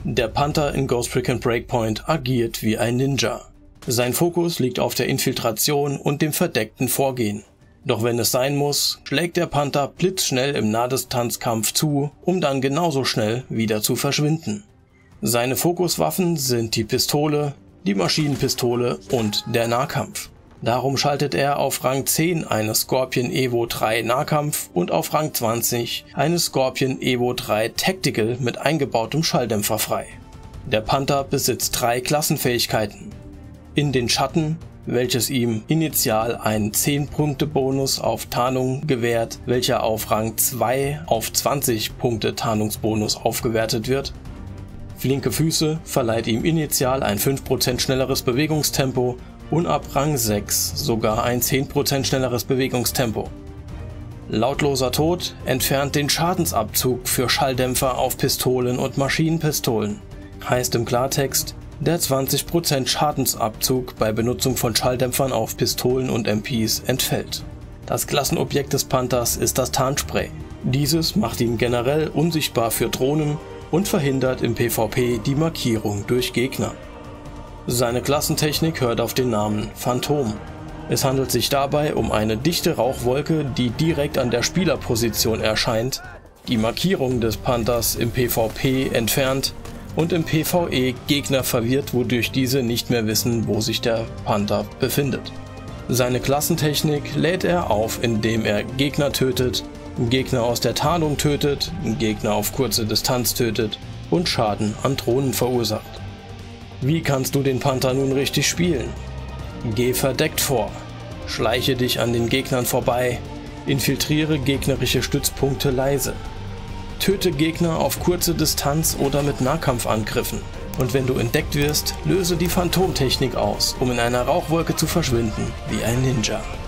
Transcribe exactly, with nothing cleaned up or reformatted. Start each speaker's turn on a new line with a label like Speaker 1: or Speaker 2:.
Speaker 1: Der Panther in Ghost Recon Breakpoint agiert wie ein Ninja. Sein Fokus liegt auf der Infiltration und dem verdeckten Vorgehen. Doch wenn es sein muss, schlägt der Panther blitzschnell im Nahdistanzkampf zu, um dann genauso schnell wieder zu verschwinden. Seine Fokuswaffen sind die Pistole, die Maschinenpistole und der Nahkampf. Darum schaltet er auf Rang zehn eine Scorpion Evo drei Nahkampf und auf Rang zwanzig eine Scorpion Evo drei Tactical mit eingebautem Schalldämpfer frei. Der Panther besitzt drei Klassenfähigkeiten. In den Schatten, welches ihm initial einen zehn Punkte Bonus auf Tarnung gewährt, welcher auf Rang zwei auf zwanzig Punkte Tarnungsbonus aufgewertet wird. Flinke Füße verleiht ihm initial ein fünf Prozent schnelleres Bewegungstempo und ab Rang sechs sogar ein zehn Prozent schnelleres Bewegungstempo. Lautloser Tod entfernt den Schadensabzug für Schalldämpfer auf Pistolen und Maschinenpistolen. Heißt im Klartext, der zwanzig Prozent Schadensabzug bei Benutzung von Schalldämpfern auf Pistolen und M Ps entfällt. Das Klassenobjekt des Panthers ist das Tarnspray. Dieses macht ihn generell unsichtbar für Drohnen und verhindert im PvP die Markierung durch Gegner. Seine Klassentechnik hört auf den Namen Phantom. Es handelt sich dabei um eine dichte Rauchwolke, die direkt an der Spielerposition erscheint, die Markierung des Panthers im PvP entfernt und im PvE Gegner verwirrt, wodurch diese nicht mehr wissen, wo sich der Panther befindet. Seine Klassentechnik lädt er auf, indem er Gegner tötet, Gegner aus der Tarnung tötet, Gegner auf kurze Distanz tötet und Schaden an Drohnen verursacht. Wie kannst du den Panther nun richtig spielen? Geh verdeckt vor, schleiche dich an den Gegnern vorbei, infiltriere gegnerische Stützpunkte leise. Töte Gegner auf kurze Distanz oder mit Nahkampfangriffen. Und wenn du entdeckt wirst, löse die Phantomtechnik aus, um in einer Rauchwolke zu verschwinden wie ein Ninja.